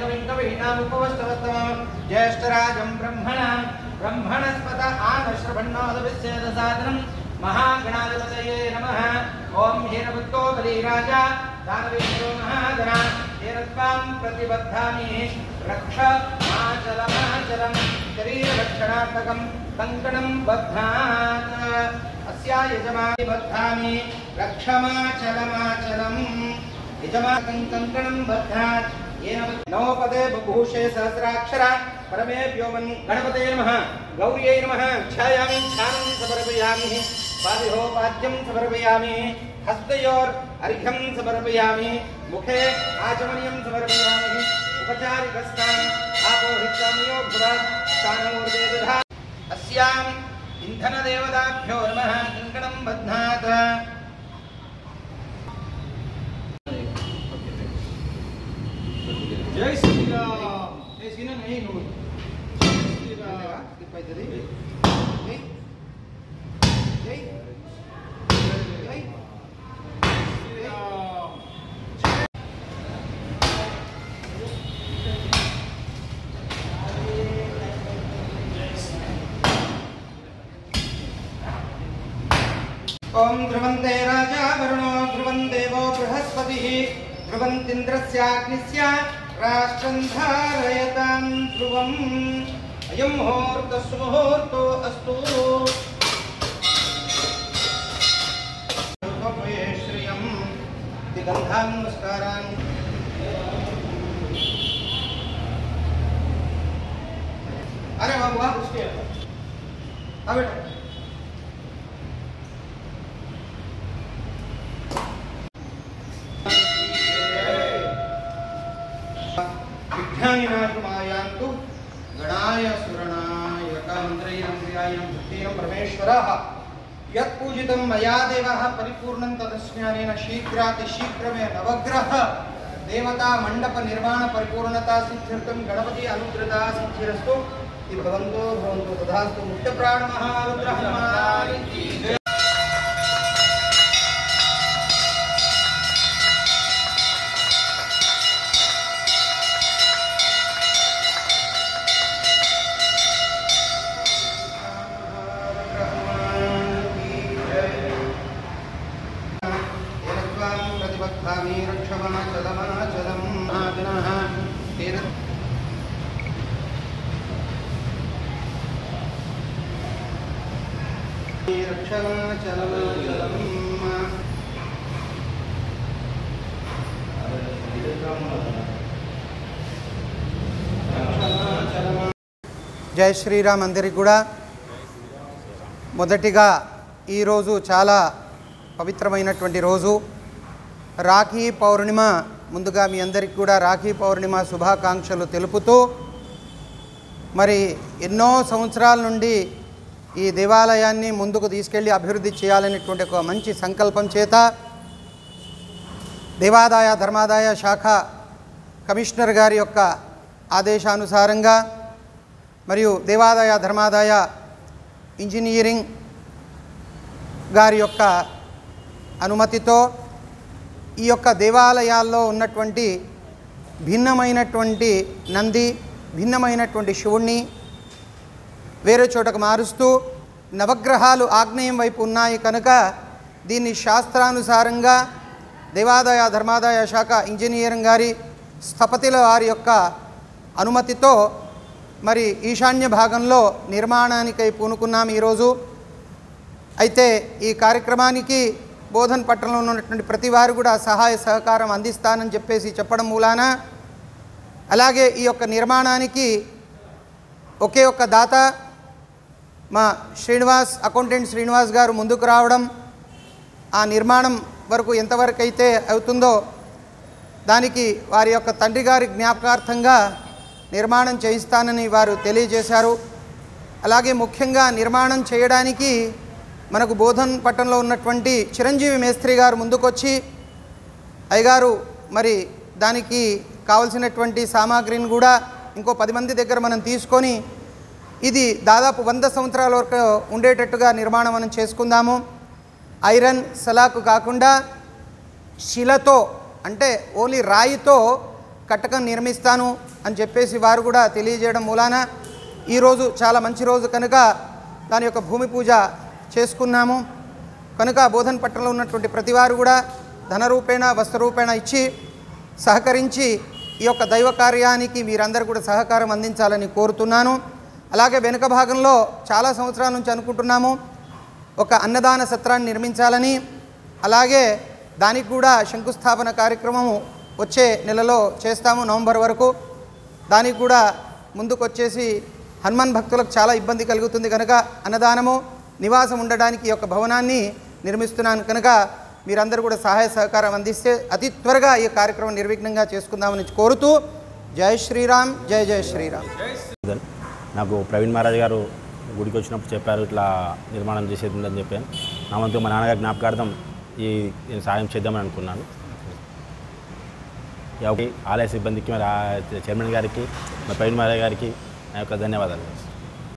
कविकवीनामुपवस्तवस्तमं ज्येष्ठराजं ब्रह्मणस्पत आनश्रवन्नोदविच्छेदसादनं महागणाधिपतये नमः। ओम हीनभुक्तो बलिराजा दानवेन्द्रो महाधना हेरत्वां प्रतिबद्धामि रक्षमाचलमाचलं शरीररक्षणात्मकं कङ्कणं बध्नात् अस्या यजमानि बध्नामि रक्षमाचलमाचलं यजमानं कङ्कणं बध्नात् येन नवपदे बभूषे सहस्राक्षर परमे व्योमन् गणपतये नमः। गौर्यै नमः। ध्यायामि ध्यानं समर्पयामि पादिहोपाद्यं समर्पयामि हस्तयोर् अर्घ्यं समर्पयामि मुखे आचमनीयं समर्पयामि उपचारिकस्नान आपोहितमयो भुवत् स्थानमूर्ते दधा अस्याम् इंधनदेवताभ्यो नमः। कङ्कणं बध्नात् जय श्री राम। जय श्री राम नहीं नो जय श्री राम किपैतदी जय जय जय श्री राम। ओम ध्रुवन्ते राजा वरुणो ध्रुवं देवो बृहस्पतिः ध्रुवन्तीन्द्रस्याग्निस्य राष्ट्रं धारयतां ध्रुवम् अयं मुहूर्तः सुमुहूर्तो अस्तु। श्रियं दिगन्धां नमस्कारान् अरे बाबू आप उसके अब विघ्नानिनाशमायान्तु गणाय सुरनायकमन्त्रैरन्त्र्यायं भक्तिं परमेश्वरः यत्पूजितं मया देवः परिपूर्णं तदस्म्यानेन शीघ्रातिशीघ्रमे नवग्रह देवता मंडप निर्माण परिपूर्णता सिद्ध्यर्थं गणपति अनुग्रहता सिद्धिरस्तु इति भवन्तो तथास्तु। मुख्य प्राण महारुद्रः జై శ్రీరామ్. అందరికి కూడా మొదటిగా ఈరోజు చాలా పవిత్రమైనటువంటి రోజు రాఖీ పౌర్ణిమ. ముందుగా మీ అందరికీ కూడా రాఖీ పౌర్ణిమ శుభాకాంక్షలు తెలుపుతూ మరి ఎన్నో సంవత్సరాల నుండి ఈ దేవాలయాన్ని ముందుకు తీసుకెళ్ళి అభివృద్ధి చేయాలనేటువంటి ఒక మంచి సంకల్పం చేత దేవాదాయ ధర్మాదాయ శాఖ కమిషనర్ గారి యొక్క ఆదేశానుసారంగా మరియు దేవాదాయ ధర్మాదాయ ఇంజనీరింగ్ గారి యొక్క అనుమతితో ఈ యొక్క దేవాలయాల్లో ఉన్నటువంటి భిన్నమైనటువంటి నంది భిన్నమైనటువంటి శివుణ్ణి వేరే చోటకు మారుస్తూ నవగ్రహాలు ఆగ్నేయం వైపు ఉన్నాయి కనుక దీన్ని శాస్త్రానుసారంగా దేవాదాయ ధర్మాదాయ శాఖ ఇంజనీరింగ్ గారి స్థపతిల వారి యొక్క అనుమతితో మరి ఈశాన్య భాగంలో నిర్మాణానికై పూనుకున్నాం ఈరోజు. అయితే ఈ కార్యక్రమానికి బోధన్ పట్టణంలో ఉన్నటువంటి ప్రతి వారు కూడా సహాయ సహకారం అందిస్తానని చెప్పడం మూలాన అలాగే ఈ యొక్క నిర్మాణానికి ఒకే ఒక్క దాత మా శ్రీనివాస్ అకౌంటెంట్ శ్రీనివాస్ గారు ముందుకు రావడం ఆ నిర్మాణం వరకు ఎంతవరకు అయితే అవుతుందో దానికి వారి యొక్క తండ్రి గారి జ్ఞాపకార్థంగా నిర్మాణం చేయిస్తానని వారు తెలియజేశారు. అలాగే ముఖ్యంగా నిర్మాణం చేయడానికి మనకు బోధన్ పట్టణంలో ఉన్నటువంటి చిరంజీవి మేస్త్రి గారు ముందుకొచ్చి అయ్యగారు మరి దానికి కావాల్సినటువంటి సామాగ్రిని కూడా ఇంకో 10 మంది దగ్గర మనం తీసుకొని ఇది దాదాపు 100 సంవత్సరాల వరకు ఉండేటట్టుగా నిర్మాణం మనం చేసుకుందాము. ఐరన్ సలాకు కాకుండా శిలతో అంటే ఓన్లీ రాయితో కట్టకం నిర్మిస్తాను అని చెప్పేసి వారు కూడా తెలియజేయడం మూలాన ఈరోజు చాలా మంచి రోజు కనుక దాని యొక్క భూమి పూజ చేసుకున్నాము. కనుక బోధన్ పట్టణంలో ఉన్నటువంటి ప్రతి వారు కూడా ధనరూపేణ వస్త్రరూపేణ ఇచ్చి సహకరించి ఈ యొక్క దైవ కార్యానికి మీరందరూ కూడా సహకారం అందించాలని కోరుతున్నాను. అలాగే వెనుక భాగంలో చాలా సంవత్సరాల నుంచి అనుకుంటున్నాము ఒక అన్నదాన సత్రాన్ని నిర్మించాలని. అలాగే దానికి కూడా శంకుస్థాపన కార్యక్రమము వచ్చే నెలలో చేస్తాము, నవంబర్ వరకు. దానికి కూడా ముందుకొచ్చేసి హనుమాన్ భక్తులకు చాలా ఇబ్బంది కలుగుతుంది కనుక అన్నదానము నివాసం ఉండడానికి ఈ యొక్క భవనాన్ని నిర్మిస్తున్నాను కనుక మీరందరూ కూడా సహాయ సహకారం అందిస్తే అతి త్వరగా ఈ కార్యక్రమం నిర్విఘ్నంగా చేసుకుందామని కోరుతూ జై శ్రీరామ్, జై జై శ్రీరామ్. నాకు ప్రవీణ్ మహారాజ్ గారు గుడికి వచ్చినప్పుడు చెప్పారు ఇట్లా నిర్మాణం చేసేది ఉందని చెప్పాను. నా వంతు మా నాన్నగారి జ్ఞాపకార్థం నేను సాయం చేద్దామని అనుకున్నాను. ఆలయ సిబ్బందికి, చైర్మన్ గారికి, ప్రవీణ్ మహారాజ్ గారికి నా యొక్క ధన్యవాదాలు.